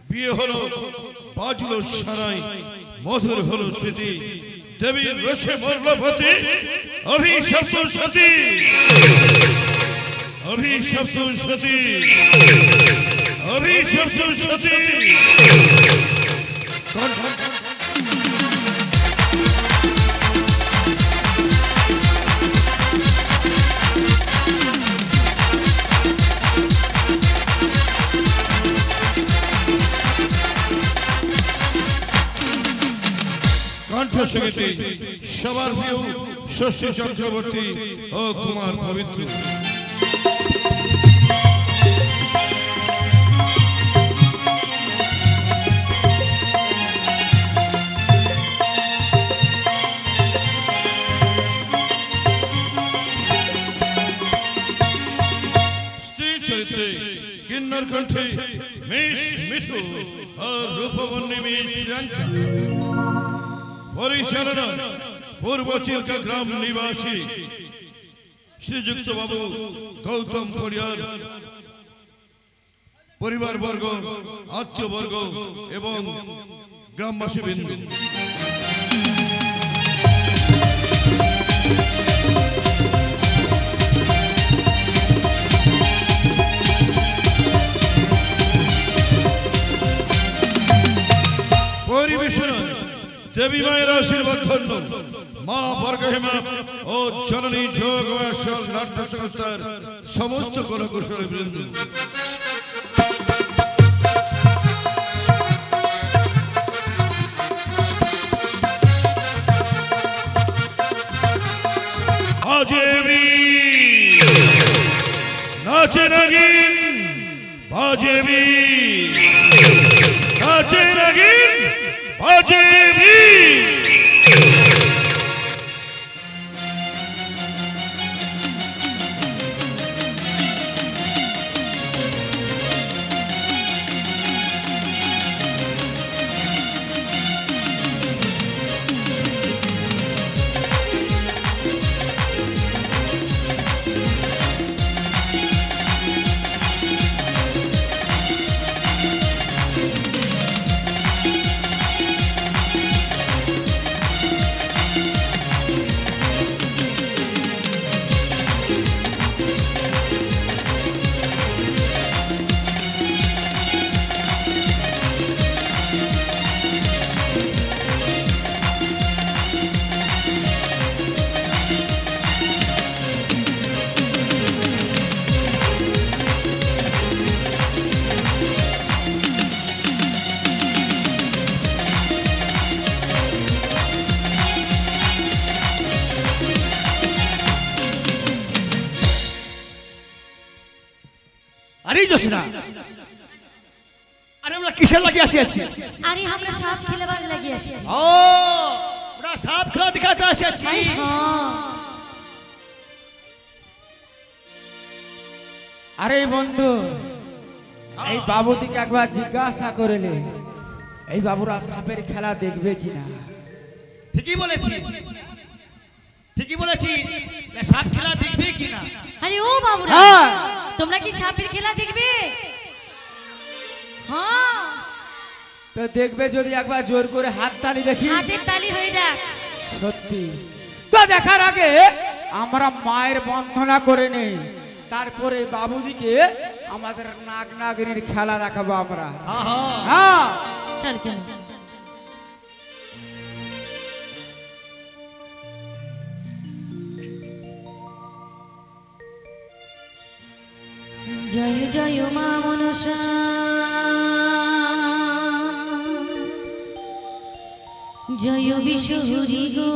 বিয়ে হলো বাজলো সারাই মধুর হলো স্মৃতি দেবীর রসে মরল পতি অভিশপ্ত সতী অভিশপ্ত সতী অভিশপ্ত সতী কণ্ঠসঙ্গীতে সবার প্রিয় ষষ্ঠী চক্রবর্তী ও কুমার পবিত্র স্ত্রী চরিত্রে কিন্নর কণ্ঠে মিশ মিঠু আর রূপবর্ণী মিশ প্রিয়াঙ্কা পরিচালনা পূর্ব চিল্কা গ্রাম নিবাসী শ্রীযুক্ত বাবু গৌতম পরিয়ার পরিবারবর্গ আত্মীয়বর্গ এবং গ্রামবাসী বৃন্দ পরিবেশনা দেবী মায়ের আশীর্বাদ ধন্য মা বর্গহেমা ও জননী যোগমাশাল নাট্য সংস্থার সমস্ত কলাকুশলী বৃন্দ বাজেবি নাচে নাগিন বাজেবি নাচে নাগিন বাজেবি আরে আমরা কিসের লাগি আসিয়াছি? আরে আমরা সাপ খেলবার লাগি আসিয়াছি। ও আমরা সাপ খেলা দেখাতে আসিয়াছি। আরে বন্ধু এই বাবুদিকে একবার জিজ্ঞাসা করলে এই বাবুরা সাপের খেলা দেখবে কিনা? ঠিকই বলেছি, ঠিকই বলেছি, সাপ খেলা দেখবে কিনা? আরে ও বাবুরা তোমরা কি সাপের খেলা দেখবে? হ্যাঁ তো দেখবে যদি একবার জোর করে হাত তালি দেখি। হাতের তালি হয়ে যাক। সত্যি তো দেখার আগে আমরা মায়ের বন্দনা করে নেই, তারপরে বাবুদিকে আমাদের নাগ নাগিনীর খেলা দেখাবো আমরা। হ্যাঁ চল চল। জয় জয় মা মনসা জয় বিশ্বহরি গো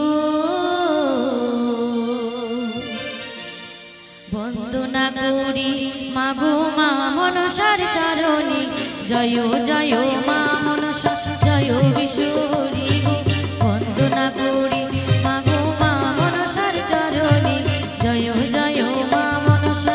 বন্দনা করি মাগো মা মনসার চরণে জয় জয় মা মনসা জয় বিশ্বহরি গো বন্দনা করি মাগো মা মনসার চরণে জয় জয় মা মনসা।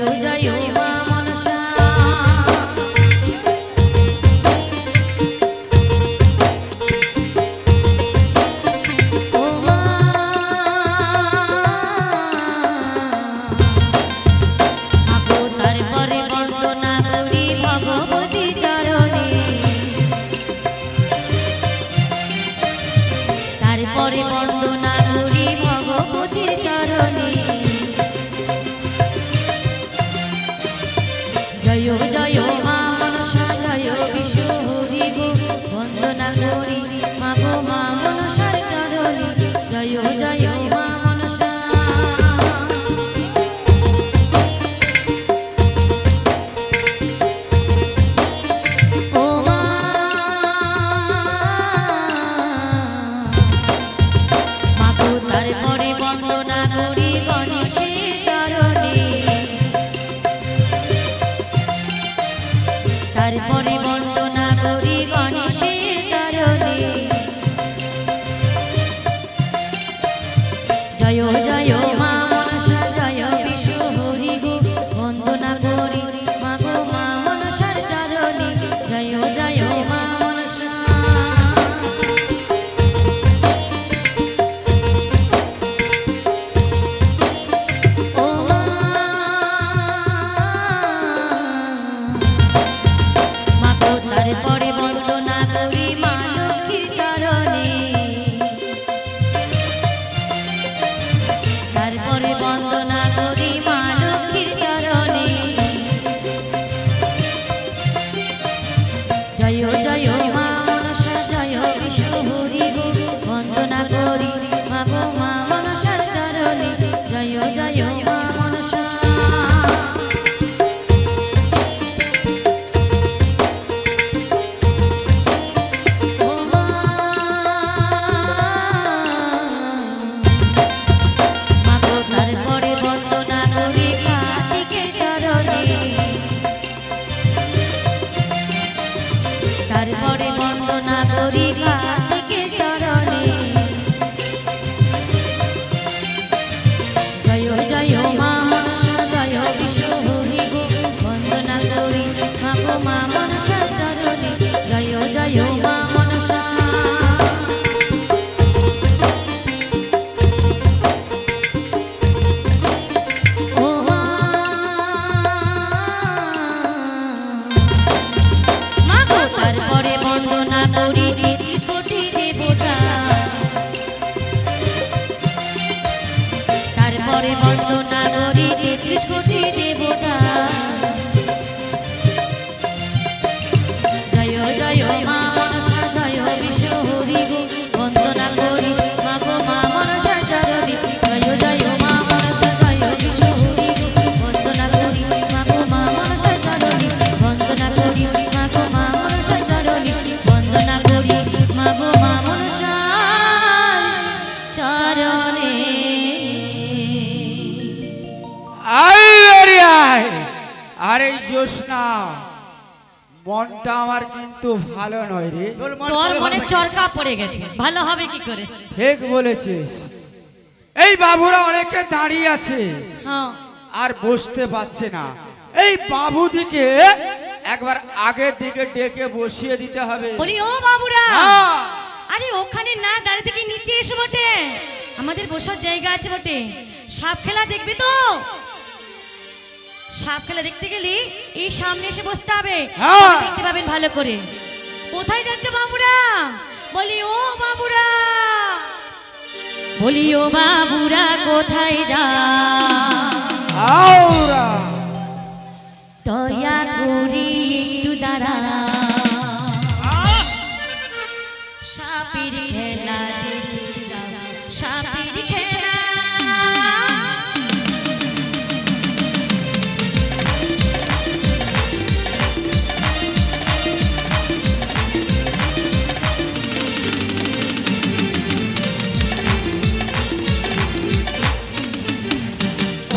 জয় মা মনসা ও মা আপো তারপরে বন্দনা করি ভগবতী চরণে তারপরে বন্দনা করি ভগবতীর চরণে জয় জয় মা মনসা জয় বিশ্বহরি গো বন্দনা করি মা গো মা মনসার চরণে জয় জয় মা মনসা ও মা মাগো তারপরে বন্দনা করি গণেশের চরণে তারপরে বন্দনা করি গণেশের চরণে জয় জয় মা মনসা জয় বিশ্বহরি গো বন্দনা করি মা গো মা মনসার চরণে জয় জয় মা মনসা ও মা মাগো তারপরে বন্দনা করি মা লক্ষ্মীর চরণে তারপরে বন্দনা করি মা লক্ষ্মীর চরণে জয় জয় মা মনসা জয় বিশ্বহরি গো বন্দনা করি মা গো মা মনসার চরণে জয় জয় মা মনসা ও মা মাগো তারপরে বন্দনা করি কার্তিকের চরণে তারপরে বন্দনা করি কার্তিকের চরণে জয় জয় মা মনসা জয় বিশ্বহরি গো বন্দনা করি মা গো মা মনসার চরণে জয় জয় মা মনসা ও মা মাগো তারপরে বন্দনা করি ৩৩ কোটি দেবতা তারপরে বন্দনা করি ৩৩ কোটি দেবতা জয় জয় মা মনসা জয় বিশ্বহরি গো বন্দনা করি মা গো মা মনসার চরণে জয় জয় মা মনসা জয় বিশ্বহরি গো বন্দনা করি মা গো মা মনসার চরণে বন্দনা করি মা গো মা মনসার চরণে বন্দনা করি মা গো মা মনসার চরণে আরে জ্যোৎস্না মনটা আমার কিন্তু ভালো নয় রে তোর মনে চরকা পড়ে গেছে ভালো হবে কি করে ঠিক বলেছিস এই বাবুরা অনেকে দাঁড়িয়ে আছে হ্যাঁ আর বসতে পারছে না এই বাবুদিকে একবার আগের দিকে ডেকে বসিয়ে দিতে হবে বলি ও বাবুরা হ্যাঁ। আরে ওখানে না দাঁড়িয়ে থেকে নিচে এসে বটে আমাদের বসার জায়গা আছে বটে সাপ খেলা দেখবি তো সাপ খেলা দেখতে গেলে এই সামনে এসে বসতে হবে হ্যাঁ। তবে দেখতে পাবেন ভালো করে কোথায় যাচ্ছে বাবুরা বলি ও বাবুরা বলি ও বাবুরা কোথায় যা আউরা দয়া করি একটু দাঁড়া সাপের খেলা দেখে যাও সাপের খেলা ও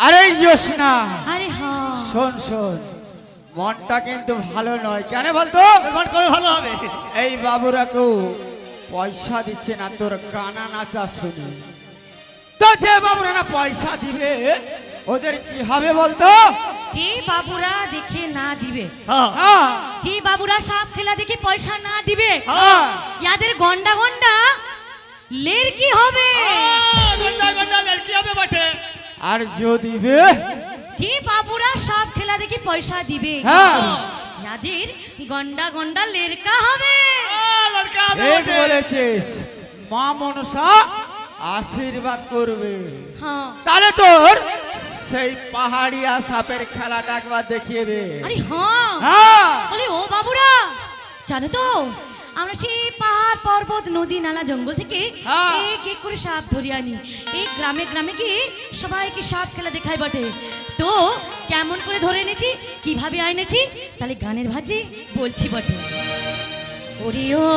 আরে জ্যোৎস্না, আরে হ্যাঁ শোন শোন, মনটা কিন্তু ভালো নয়। কেন বলতো? মন করে ভালো হবে। এই বাবুরা কেউ পয়সা দিচ্ছে না তোর গানা নাচা শুনে। তো যে বাবুরা না পয়সা দিবে ওদের কি হবে বলতো? যে বাবুরা দেখে না দিবে, হ্যাঁ হ্যাঁ যে বাবুরা সাপ খেলা দেখে পয়সা না দিবে, হ্যাঁ ইয়াদের গন্ডা গন্ডা লের কি হবে? গন্ডা গন্ডা লড়কি হবে বটে। আর যদি বে যে বাবুরা সাপ খেলা দেখে পয়সা দিবে, হ্যাঁ ইয়াদের গন্ডা গন্ডা লেরকা হবে। লড়কা হবে ঠিক বটে। বলেছিস। মা মনসা আশীর্বাদ করবে। হ্যাঁ তাহলে তোর সেই পাহাড়িয়া সাপের খেলাটা একবার দেখিয়ে দে। আরে হ্যাঁ হ্যাঁ বলে ও বাবুরা, জানো তো আমরা সেই পাহাড় পর্বত নদী নালা জঙ্গল থেকে হ্যাঁ। এক এক করে সাপ ধরে আনি। এই গ্রামে গ্রামে কি সবাইকে সাপ খেলা দেখাই বটে। তো কেমন করে ধরে এনেছি, কিভাবে আইনেছি, তাহলে গানের ভাজি বলছি বটে। ওরে ও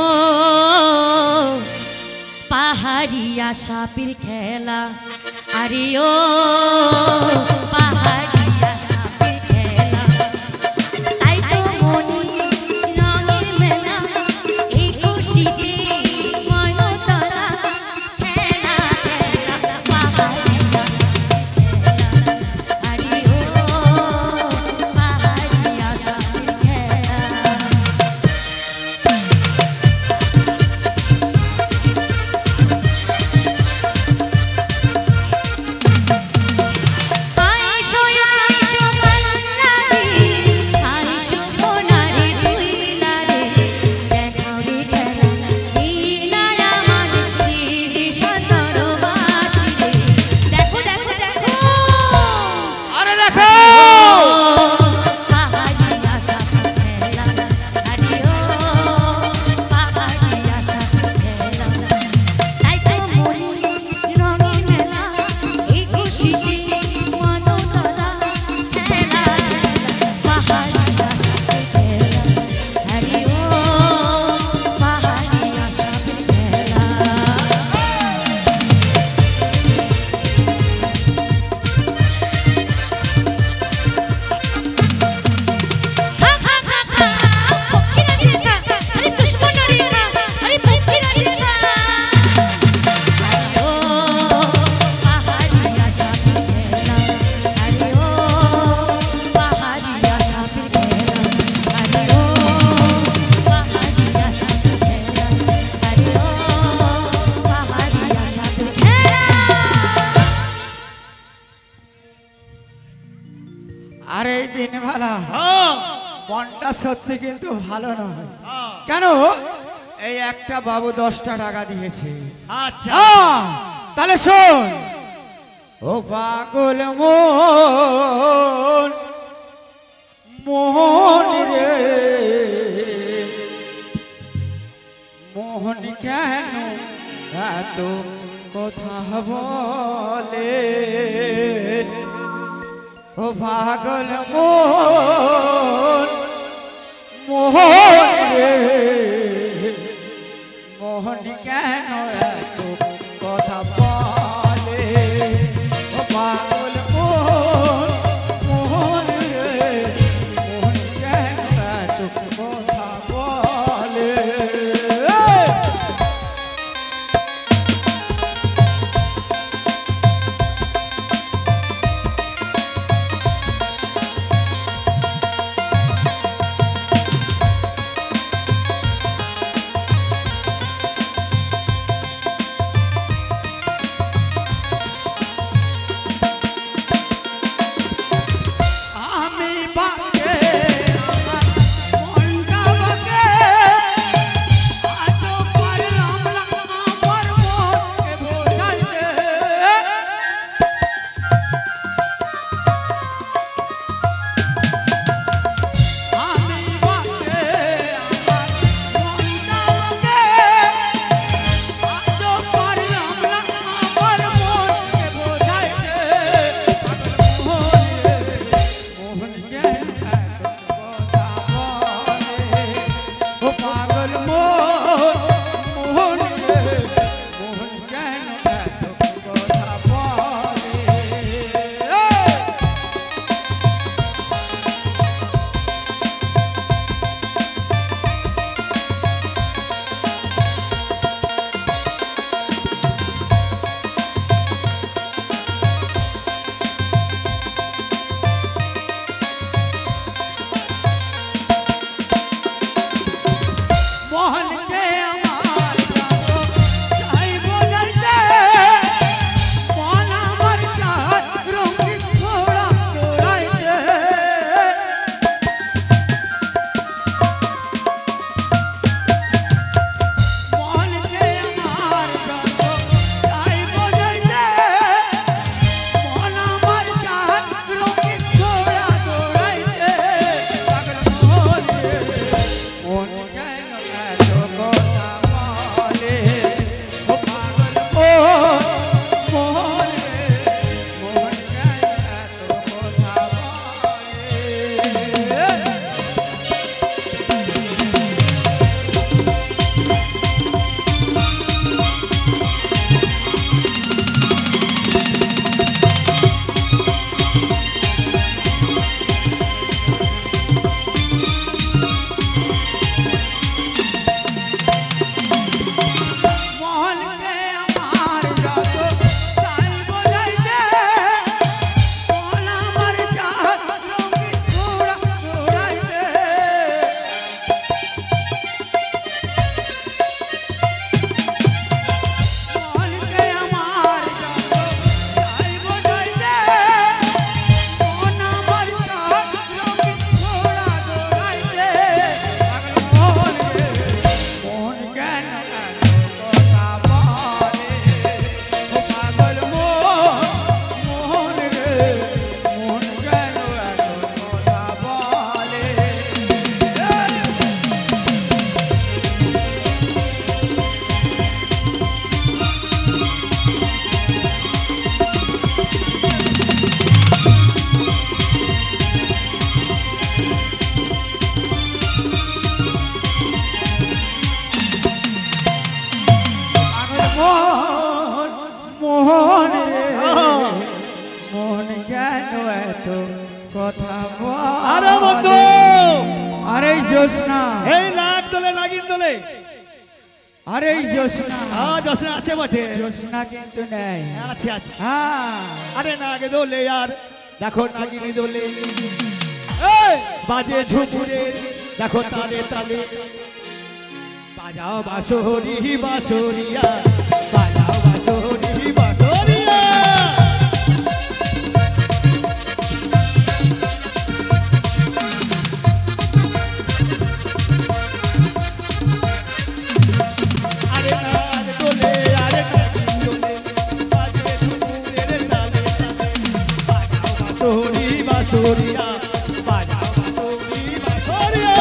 পাহাড়িয়া সাপের খেলা, আরে ও পাহাড়িয়া সাপের খেলা, তাই তো মনি রঙের মেলা, এই খুশিতে মনতলা খেলা খেলা পাহাড়িয়া সাপের খেলা, আরে ও পাহাড়িয়া সাপের খেলা। আইসো আইসো বাংলারে, আইসো সোনারে দুইলারে, দেখাও রে খেলা লীলায় আমার দিদি সতরবাসী রে। দেখো দেখো দেখো আরে দেখো পাহাড়িয়া সাপের খেলা, আরে ও পাহাড়িয়া সাপের খেলা, তাই তো মনি রঙের মেলা, এই খুশিতে মনতলা খেলা খেলা পাহাড়িয়া সাপের খেলা, আরে ও পাহাড়িয়া সাপের খেলা। হা হা হা হা পক্ষীরা রেখা, আরে দুশ্মন রেখা, আরে পক্ষীরা রেখা, আরে ও পাহাড়িয়া সাপের খেলা, আরে ও পাহাড়িয়া সাপের খেলা, আরে ও পাহাড়িয়া সাপের খেলা, আরে ও পাহাড়িয়া সাপের খেলা। আরে এই দিনবেলা হ্যাঁ মনটা সত্যি কিন্তু ভালো নয়। হ্যাঁ। কেন? এই একটা বাবু 10টা টাকা দিয়েছে। আচ্ছা তাহলে শোন, ও পাগল মন মোহন রে, মোহন কেন এত কথা বলে? ও পাগল মন মোহন রে, মোহন কেন এত কথা বলে? ও পাগল মন মোহন রে, মোহন কেন এত কথা বলে? কথা আরে বন্ধু আরে জ্যোৎস্না এই নাক দোলে নাগিন দোলে আরে জ্যোৎস্না জ্যোৎস্না আছে বটে জ্যোৎস্না কিন্তু নেই আছে আছে হ্যাঁ আরে নাগে দোলে আর দেখো নাগিনী দোলে বাজে ঝুপুরে দেখো তালে তালে বাজাও বাঁশরি বাঁশরিয়া বাজাও বাঁশরি বাঁশরিয়া আরে নাগ দোলে আরে নাগিনী দোলে বাজে ঝুপুরে তালে তালে বাজাও বাঁশরি বাঁশরিয়া বাজাও বাঁশরি বাঁশরিয়া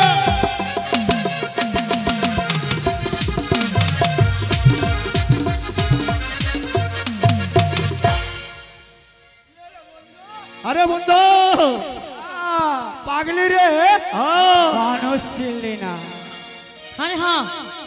আরে বন্ধু পাগলি রে হ্যাঁ মানুষ ছিলি না আরে হ্যাঁ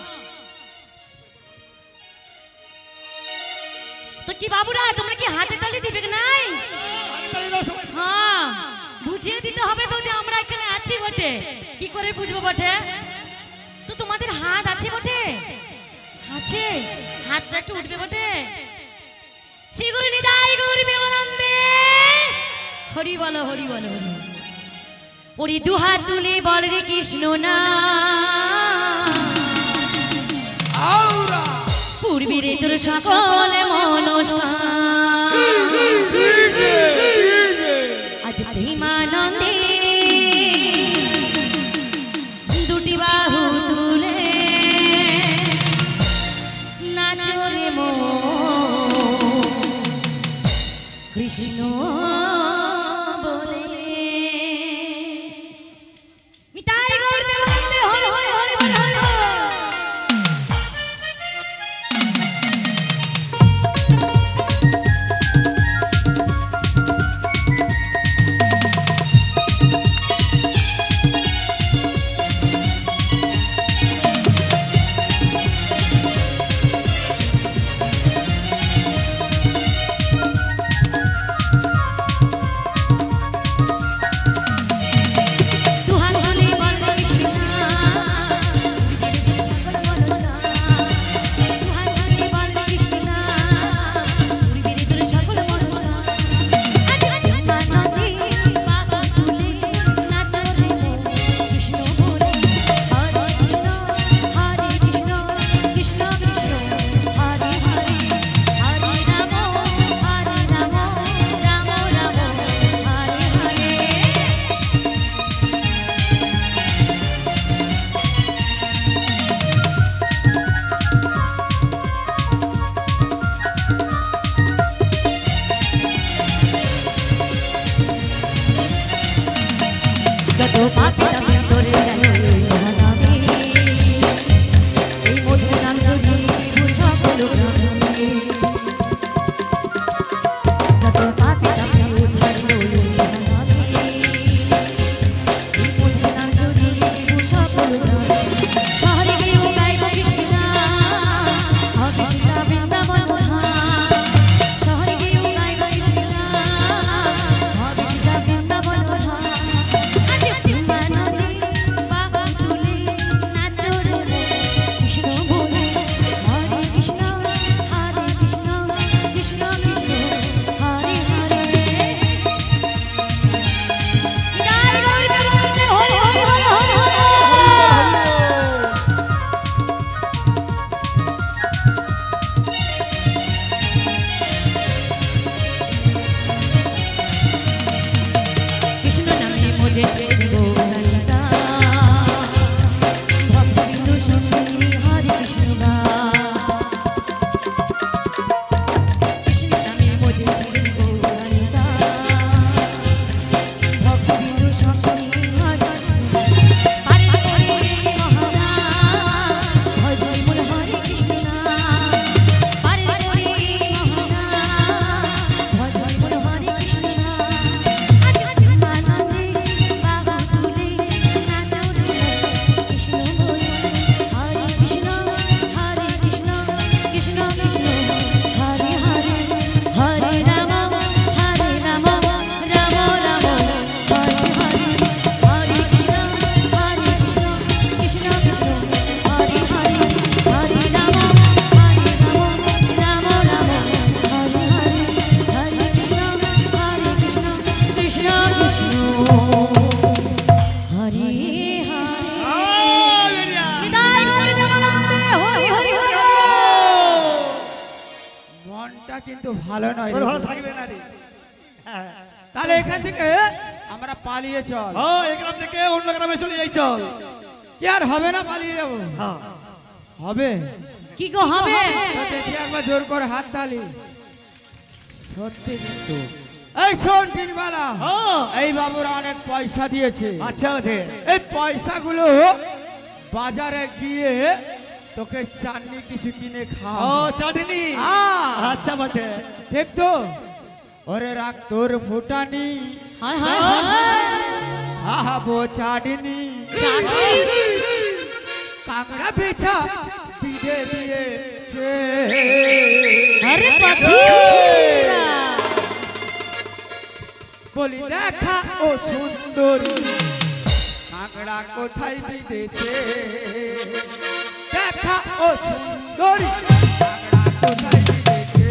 তো কি বাবুরা তোমরা কি হাতে তালি দিবে নাই হ্যাঁ বুঝিয়ে দিতে হবে তো যে আমরা এখানে আছি বটে কি করে বুঝবো বটে তো তোমাদের হাত আছে বটে আছে হাতটা একটু উঠবে বটে শ্রী গুরু নিতাই গৌর প্রেমানন্দে হরি বলো হরি বলো হরি বলো। ওরে দু হাত তুলে বল রে কৃষ্ণ না পূর্বীর তোর সকল মনস্কার আজ প্রেমানন্দে দুটি বাহু তুলে নাচরে মো কৃষ্ণ বলে নিতাই গৌর প্রেমানন্দে হরি হরি হরি বল হরি বল। ভালো নয় তোর রে। ভালো থাকবে না রে। হ্যাঁ। তাহলে এখান থেকে আমরা পালিয়ে চল। ও এই গ্রাম থেকে অন্য গ্রামে চলে যাই চল। কি আর হবে না, পালিয়ে যাবো? হ্যাঁ। হবে। কি গো হবে? তো দেখি একবার জোর করে হাত তালি। সত্যি কিন্তু এই শোন পিনবালা, হ্যাঁ। এই বাবুরা অনেক পয়সা দিয়েছে। আচ্ছা আছে। এই পয়সাগুলো বাজারে গিয়ে তোকে চাটনি কিছু কিনে ও খাও। চাটনি। আচ্ছা বটে। দেখ তো, ওরে রাখ তোর ফুটানি, হায় হায় হায় খাবো চাটনি, কাঁকড়া পিঠা পিঠে দিয়ে আরে পাখিরা বলি দেখা ও সুন্দরী, কাঁকড়া কোথায় বিঁধেছে? দেখা ও সুন্দরী, কাঁকড়া কোথায় বিঁধেছে?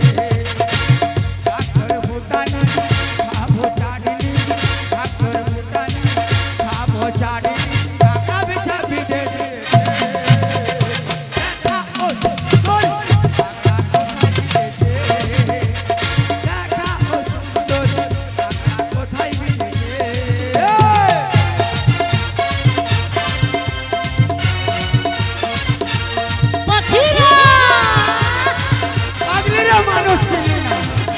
ডাক্তার ফুটানি খাবো চাটনি, ডাক্তার ফুটানি খাবো চাটনি, কাঁকড়া পিঠা পিঠে দিয়েছে। দেখা ও সুন্দরী, কাঁকড়া কোথায় বিঁধেছে? দেখা ও সুন্দরী, কাঁকড়া কোথায় বিঁধেছে? পাখিরা পাগলিরা মানুষ চিনি না।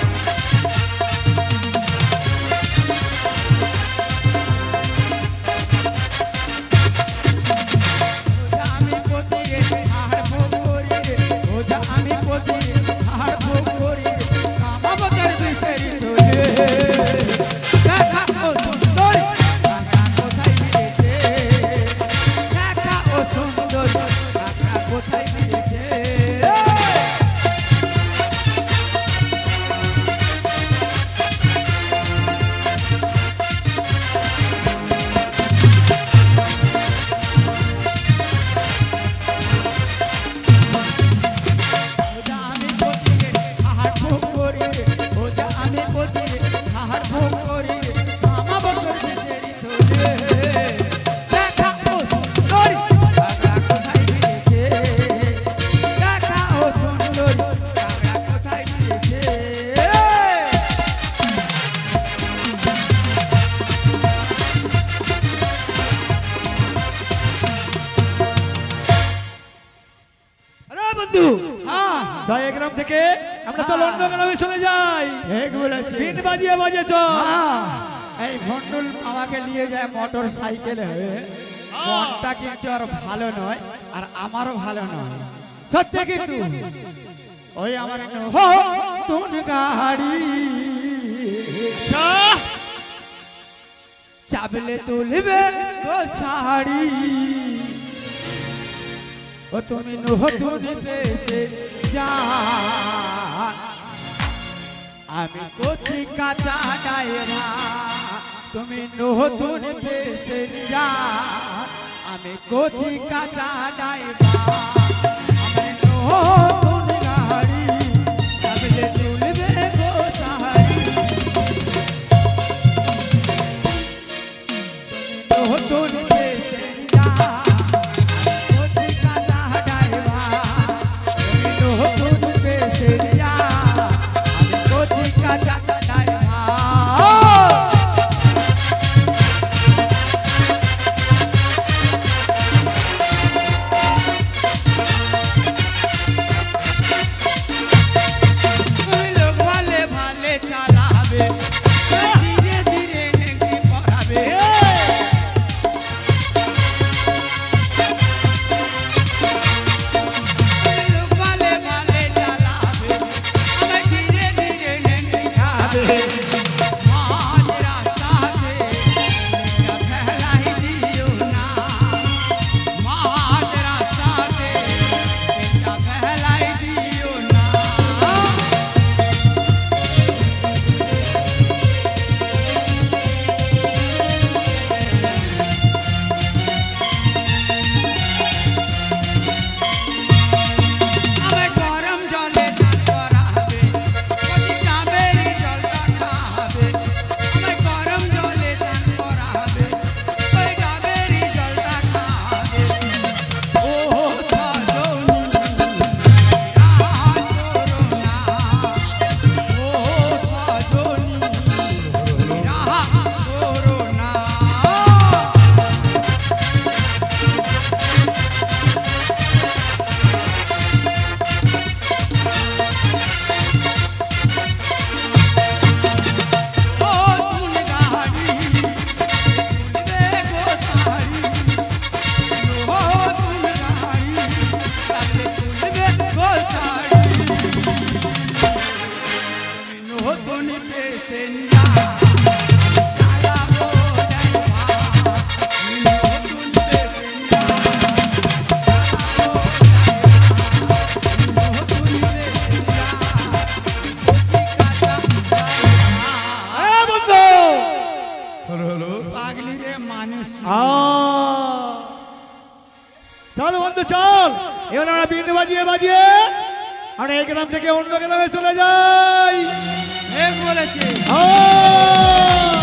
ওঝা আমি পতি রে হাড় ভোগ করি রে, ওঝা আমি পতি রে হাড় ভোগ করি রে, কামাবতার বিষেরি তোলে। দেখা ও সুন্দরী, কাঁকড়া কোথায় বিঁধেছে? দেখা ও সুন্দরী, কাঁকড়া কোথায় বিঁধেছে? ওঝা আমি পতি রে হাড় ভোগ করি রে, ওঝা আমি পতি রে হাড় ভোগ করি রে, কামাবতার বিষেরি তোলে। দেখা ও সুন্দরী, কাঁকড়া কোথায় বিঁধেছে? দেখা ও সুন্দরী, কাঁকড়া কোথায় বিঁধেছে? আরে বন্ধু, হ্যাঁ, যাই এই গ্রাম থেকে আমরা চল অন্য গ্রামে চলে যাই। ঠিক বলেছিস। বিন বাজিয়ে বাজিয়ে চল। হ্যাঁ, এই ভন্ডুল আমাকে নিয়ে যায় মোটর সাইকেলে হয়ে। মনটা কিন্তু আর ভালো নয়, আর আমারও ভালো নয়, সত্যি কিন্তু। ওই আমার নতুন গাড়ি চাবলে তুলবে গো শাড়ি, ও তুমি নতুন পেয়েছে যা, আমি কচি কাঁচা ডায়রা, তুমি নতুন পেয়েছে যা, আমি কচি কাঁচা ডায়রা, আমি নতুন গাড়ি চাবলে তুলবে গো শাড়ি, নতুন পেয়েছে যা, কচি কাঁচা ডায়রা, তুমি নতুন পেয়েছে যা, আমি কচি কাঁচা ডায়রা। মানুষ। চল বন্ধু চল, এবার আমরা বিন বাজিয়ে বাজিয়ে আমরা এই গ্রাম থেকে অন্য গ্রামে চলে যাই। ঠিক বলেছি।